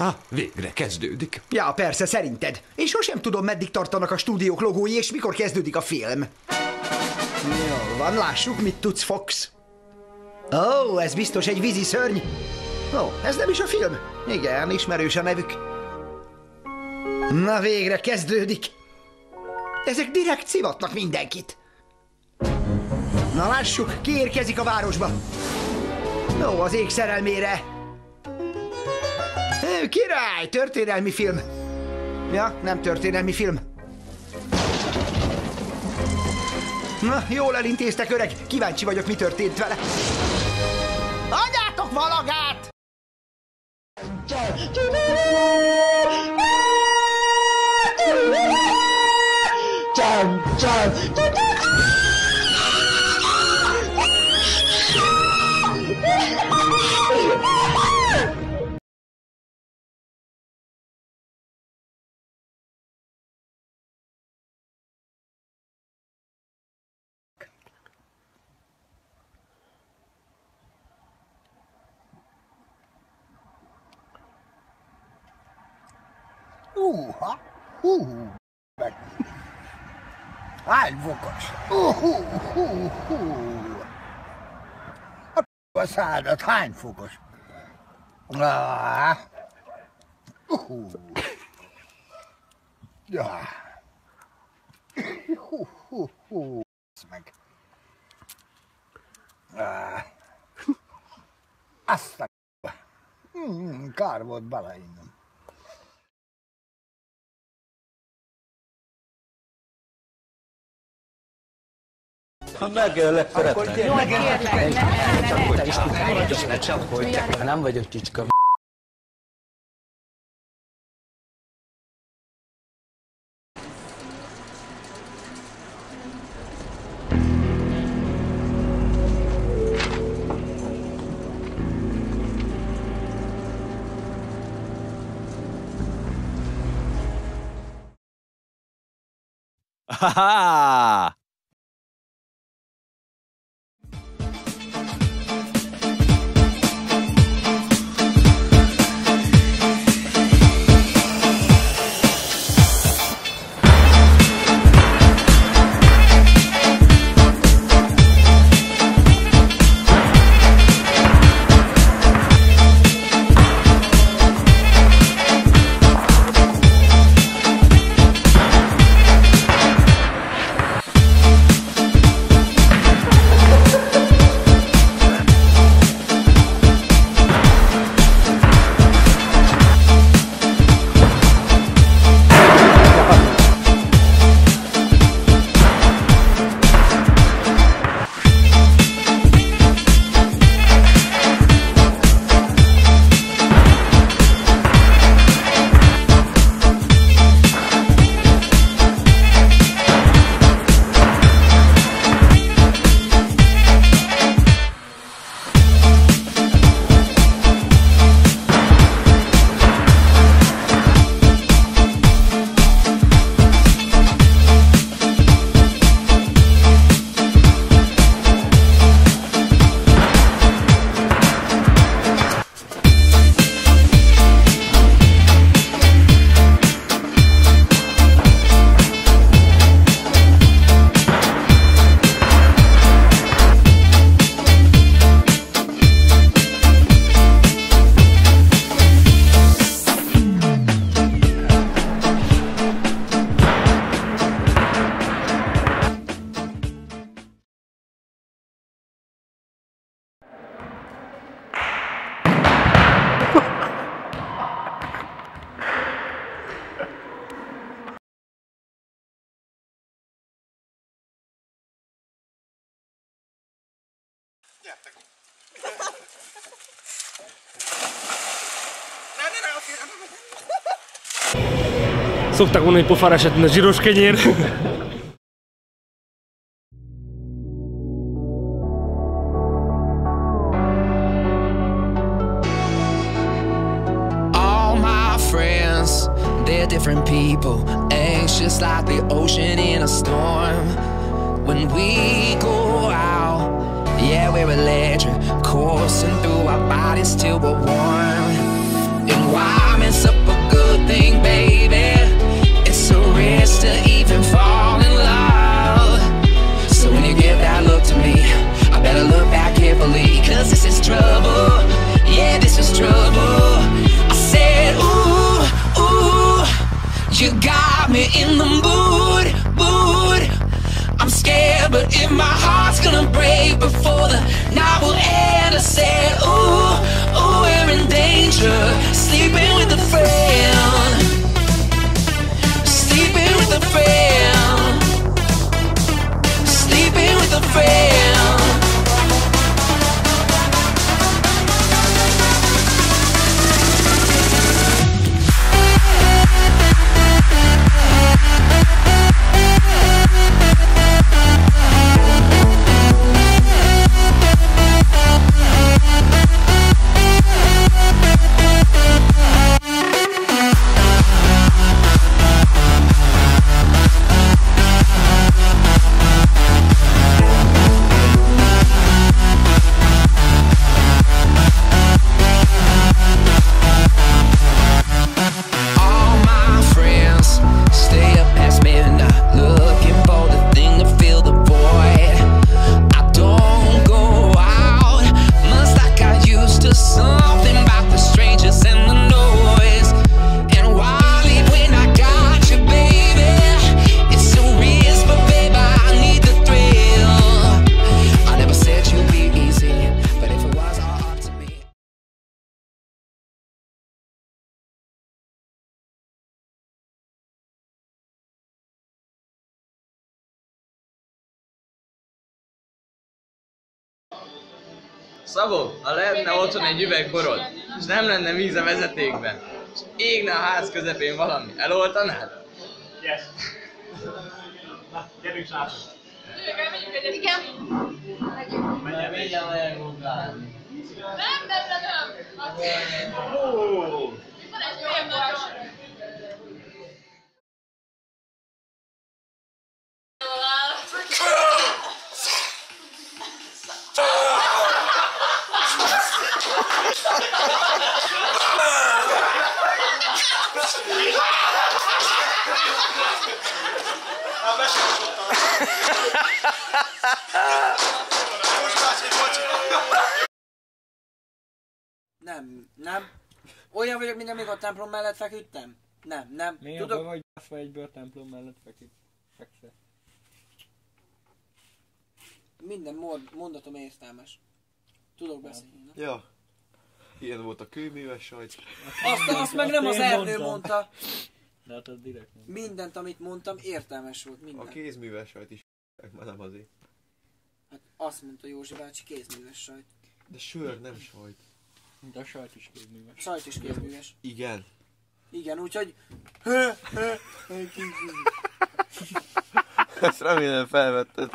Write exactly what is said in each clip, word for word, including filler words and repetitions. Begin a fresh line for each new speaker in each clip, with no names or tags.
Ha, végre kezdődik.
Ja, persze, szerinted. Én sosem tudom, meddig tartanak a stúdiók logói, és mikor kezdődik a film. Jó van, lássuk, mit tudsz, Fox. Ó, oh, ez biztos egy vízi szörny. Ó, oh, ez nem is a film. Igen, ismerős a nevük. Na, végre kezdődik. Ezek direkt szivatnak mindenkit. Na, lássuk, ki érkezik a városba. Ó, oh, az ég szerelmére. Király, történelmi film. Ja, nem történelmi film. Na, jól elintéztek, öreg. Kíváncsi vagyok, mi történt vele. Adjátok valagát!
Húha! Hú! Meg! Hány fokos? Hú, hú, hú, hú! A k***a szádat, hány fokos? Ah! Hú! Ja! Hú, hú, hú! Meg! Ah! Azt a k***a! Hmm, kár volt beleinnem.
Ha megöllek, szeretném. Ne csapkodják, ha nem vagyok csicska.
Ha-ha!
Gyertek!
Szokták mondani, hogy pofára esett, mint a zsíros kenyér.
All my friends, they're different people, anxious like the ocean in a storm. When we go out, yeah, we're electric, coursing through our bodies till we're warm. And why I'm in safe before the night will end. I said, ooh, ooh, we're in danger. Sleeping with a friend. Sleeping with a friend. Sleeping with a friend.
Szabó, ha lehetne otthon egy üveg borod, és nem lenne víz a vezetékben, és égne a ház közepén valami, eloltanád?
Yes. Na, gyerünk srácok.
Igen.
Mert mindjárt elgondolni.
Nem, nem, nem, nem.
Ó!
Van egy olyan nagyon.
Nem, nem. Olyan vagyok, mint amíg a templom mellett feküdtem. Nem, nem.
Mi
Tudok...
abban vagy baszva egyből a templom mellett feküdt? Fekszel.
Minden mondatom értelmes. Tudok beszélni, nem?
Ja. Ilyen volt a kőműves sajt.
Azt, azt meg nem az Ernő mondta.
De hát az direkt nem.
Mindent, amit mondtam, értelmes volt. Minden.
A kézműves sajt is már nem azért.
Hát azt mondta Józsi bácsi, kézműves sajt.
De sör, nem sajt.
De a sajt is kézműves.
Sajt is kézműves.
Igen.
Igen, úgyhogy...
Ezt remélem felvetted.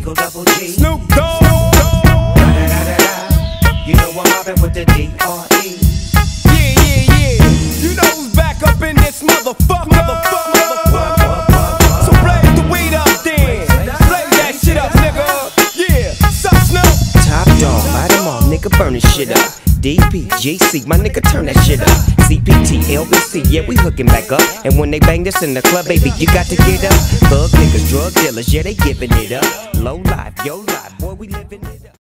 Eagle Double G. Snoop Dogg. You know I'm mobbing with the D R E.
Yeah, yeah, yeah. You know who's back up in this motherfucker. Motherfucker, motherfucker. So blaze the weed up then. Blaze that shit up, nigga. Yeah, suck Snoop.
Top dog, light 'em all, nigga, burn this shit up. D P, G C, my nigga, turn that shit up. C P T, L B C, yeah, we hooking back up. And when they bang this in the club, baby, you got to get up. Thug niggas, drug dealers, yeah, they giving it up. Low life, yo life, boy, we living it up.